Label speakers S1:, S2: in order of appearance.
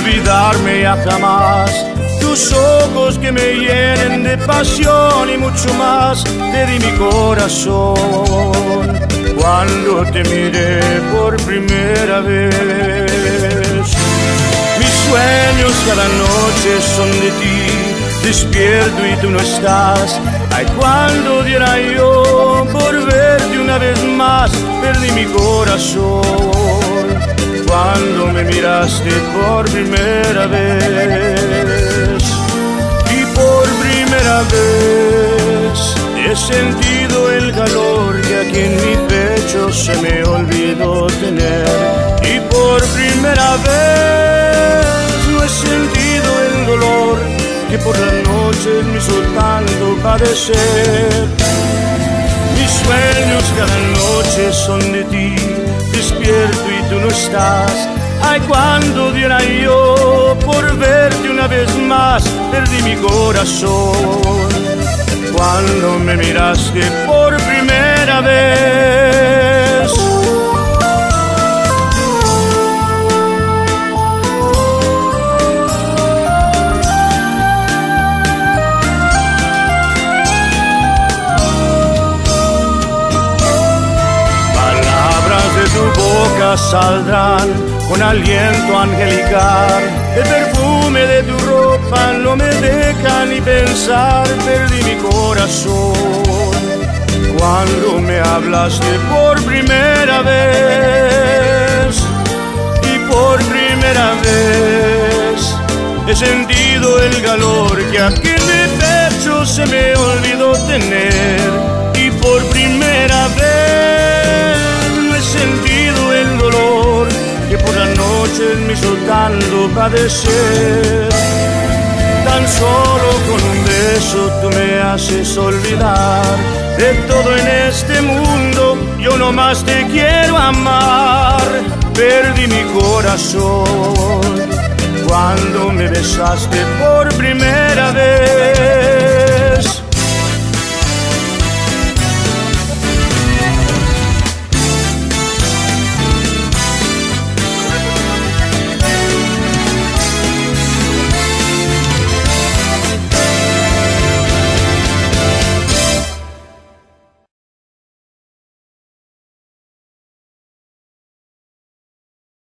S1: olvidarme ya jamás. Tus ojos que me llenen de pasión y mucho más. Te di mi corazón cuando te miré por primera vez. Mis sueños cada noche son de ti. Despierto y tú no estás. Ay, cuando diera yo por verte una vez más. Perdí mi corazón cuando me miraste por primera vez. Y por primera vez he sentido el calor que aquí en mi pecho se me olvidó tener. Y por primera vez no he sentido el dolor que por las noches me hizo tanto padecer. Mis sueños cada noche son de ti. Despierto y tú no estás. Ay, cuando diera yo por verte una vez más. Perdí mi corazón cuando me miraste por primera vez. De tu boca saldrán con aliento angelical. El perfume de tu ropa no me deja ni pensar. Perdí mi corazón cuando me hablaste por primera vez. Y por primera vez he sentido el calor que aquí en mi pecho se me olvidó tener. Y por primera vez he sentido el dolor que por las noches me hizo tanto padecer. Tan solo con un beso tú me haces olvidar de todo en este mundo. Yo nomás te quiero amar. Perdí mi corazón cuando me besaste por primera vez.